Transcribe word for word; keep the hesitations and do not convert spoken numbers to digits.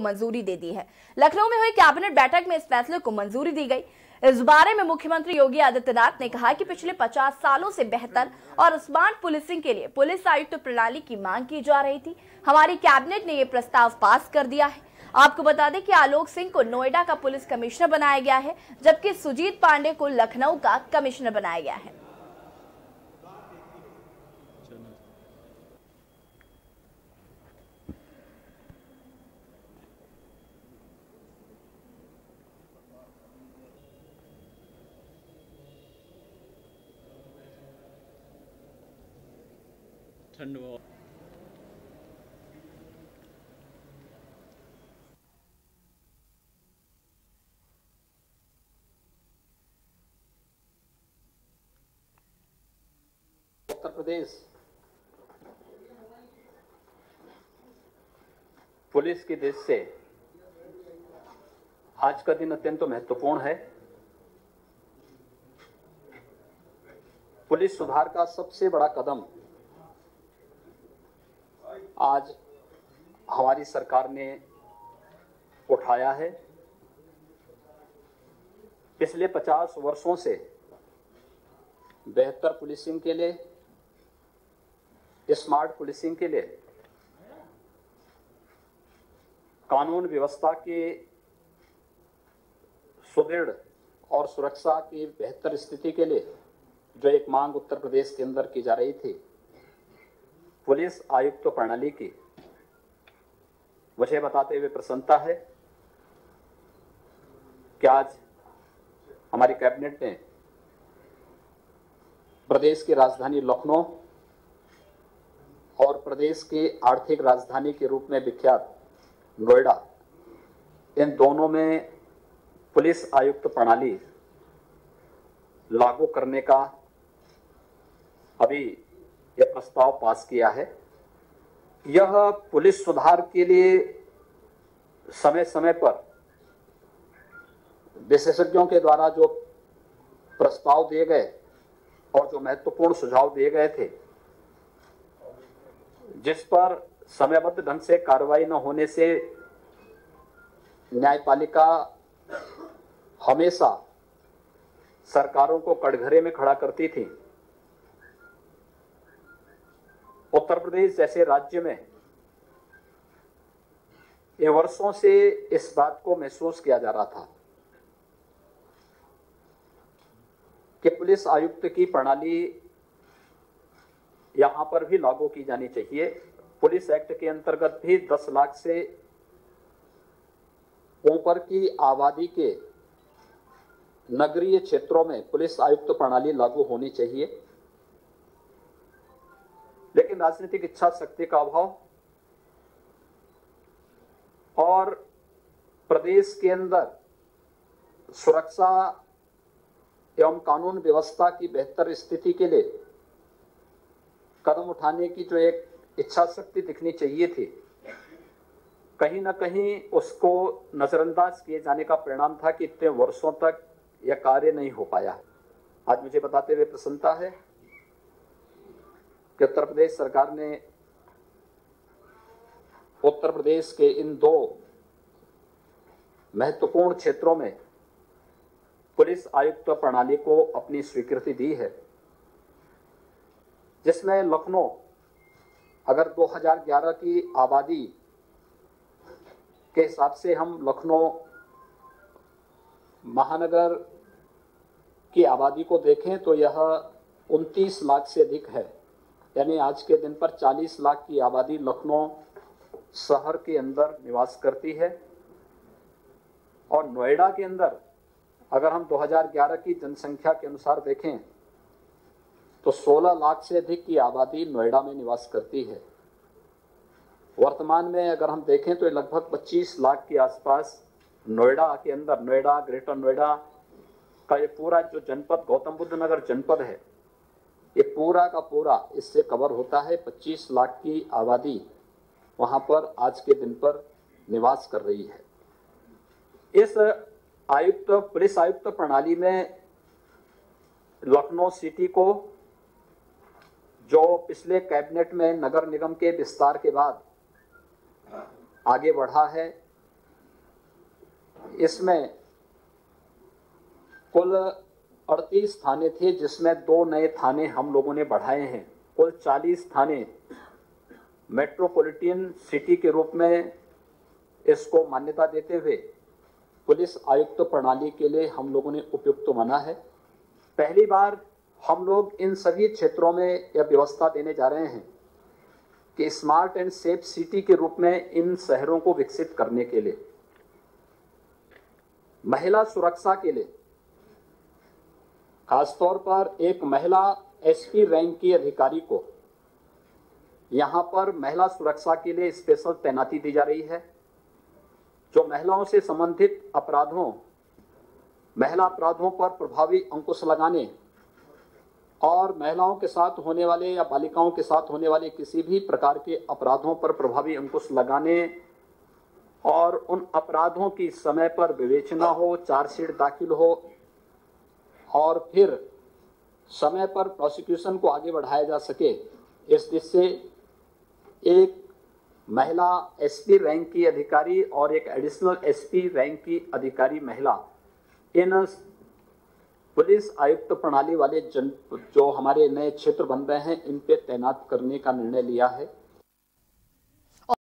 मंजूरी दे दी है। लखनऊ में हुई कैबिनेट बैठक में इस फैसले को मंजूरी दी गई। इस बारे में मुख्यमंत्री योगी आदित्यनाथ ने कहा कि पिछले पचास सालों से बेहतर और स्मार्ट पुलिसिंग के लिए पुलिस आयुक्त प्रणाली की मांग की जा रही थी। हमारी कैबिनेट ने ये प्रस्ताव पास कर दिया है। आपको बता दें कि आलोक सिंह को नोएडा का पुलिस कमिश्नर बनाया गया है, जबकि सुजीत पांडे को लखनऊ का कमिश्नर बनाया गया है। उत्तर प्रदेश पुलिस की दृष्टि से आज का दिन अत्यंत महत्वपूर्ण है। पुलिस सुधार का सबसे बड़ा कदम आज हमारी सरकार ने उठाया है। पिछले पचास वर्षों से बेहतर पुलिसिंग के लिए, स्मार्ट पुलिसिंग के लिए, कानून व्यवस्था के सुदृढ़ और सुरक्षा की बेहतर स्थिति के लिए जो एक मांग उत्तर प्रदेश के अंदर की जा रही थी, पुलिस आयुक्त प्रणाली की, मुझे बताते हुए प्रसन्नता है कि आज हमारी कैबिनेट ने प्रदेश की राजधानी लखनऊ और प्रदेश की आर्थिक राजधानी के रूप में विख्यात नोएडा, इन दोनों में पुलिस आयुक्त प्रणाली लागू करने का अभी यह प्रस्ताव पास किया है। यह पुलिस सुधार के लिए समय समय पर विशेषज्ञों के द्वारा जो प्रस्ताव दिए गए और जो महत्वपूर्ण सुझाव दिए गए थे, जिस पर समयबद्ध ढंग से कार्रवाई न होने से न्यायपालिका हमेशा सरकारों को कटघरे में खड़ा करती थी। उत्तर प्रदेश जैसे राज्य में ये वर्षों से इस बात को महसूस किया जा रहा था कि पुलिस आयुक्त की प्रणाली यहां पर भी लागू की जानी चाहिए। पुलिस एक्ट के अंतर्गत भी दस लाख से ऊपर की आबादी के नगरीय क्षेत्रों में पुलिस आयुक्त प्रणाली लागू होनी चाहिए, लेकिन राजनीतिक इच्छा शक्ति का अभाव और प्रदेश के अंदर सुरक्षा एवं कानून व्यवस्था की बेहतर स्थिति के लिए कदम उठाने की जो एक इच्छा शक्ति दिखनी चाहिए थी, कहीं ना कहीं उसको नजरअंदाज किए जाने का परिणाम था कि इतने वर्षों तक यह कार्य नहीं हो पाया। आज मुझे बताते हुए प्रसन्नता है कि उत्तर प्रदेश सरकार ने उत्तर प्रदेश के इन दो महत्वपूर्ण क्षेत्रों में पुलिस आयुक्त प्रणाली को अपनी स्वीकृति दी है, जिसमें लखनऊ अगर दो हज़ार ग्यारह की आबादी के हिसाब से हम लखनऊ महानगर की आबादी को देखें तो यह उनतीस लाख से अधिक है। यानी आज के दिन पर चालीस लाख की आबादी लखनऊ शहर के अंदर निवास करती है और नोएडा के अंदर अगर हम दो हज़ार ग्यारह की जनसंख्या के अनुसार देखें तो सोलह लाख से अधिक की आबादी नोएडा में निवास करती है। वर्तमान में अगर हम देखें तो लगभग पच्चीस लाख के आसपास नोएडा के अंदर, नोएडा, ग्रेटर नोएडा का ये पूरा जो जनपद गौतम बुद्ध नगर जनपद है, ये पूरा का पूरा इससे कवर होता है। पच्चीस लाख की आबादी वहां पर आज के दिन पर निवास कर रही है। इस आयुक्त पुलिस आयुक्त प्रणाली में लखनऊ सिटी को जो पिछले कैबिनेट में नगर निगम के विस्तार के बाद आगे बढ़ा है, इसमें कुल अड़तीस थाने थे, जिसमें दो नए थाने हम लोगों ने बढ़ाए हैं। कुल चालीस थाने मेट्रोपॉलिटन सिटी के रूप में इसको मान्यता देते हुए पुलिस आयुक्त प्रणाली के लिए हम लोगों ने उपयुक्त माना है। पहली बार हम लोग इन सभी क्षेत्रों में यह व्यवस्था देने जा रहे हैं कि स्मार्ट एंड सेफ सिटी के रूप में इन शहरों को विकसित करने के लिए महिला सुरक्षा के लिए खासतौर पर एक महिला एसपी रैंक की अधिकारी को यहां पर महिला सुरक्षा के लिए स्पेशल तैनाती दी जा रही है, जो महिलाओं से संबंधित अपराधों महिला अपराधों पर प्रभावी अंकुश लगाने और महिलाओं के साथ होने वाले या बालिकाओं के साथ होने वाले किसी भी प्रकार के अपराधों पर प्रभावी अंकुश लगाने और उन अपराधों की समय पर विवेचना हो, चार्जशीट दाखिल हो और फिर समय पर प्रोसिक्यूशन को आगे बढ़ाया जा सके, इस दिशा से एक महिला एसपी रैंक की अधिकारी और एक एडिशनल एसपी रैंक की अधिकारी महिला इन पुलिस आयुक्त प्रणाली वाले जन जो हमारे नए क्षेत्र बन रहे हैं इन पे तैनात करने का निर्णय लिया है।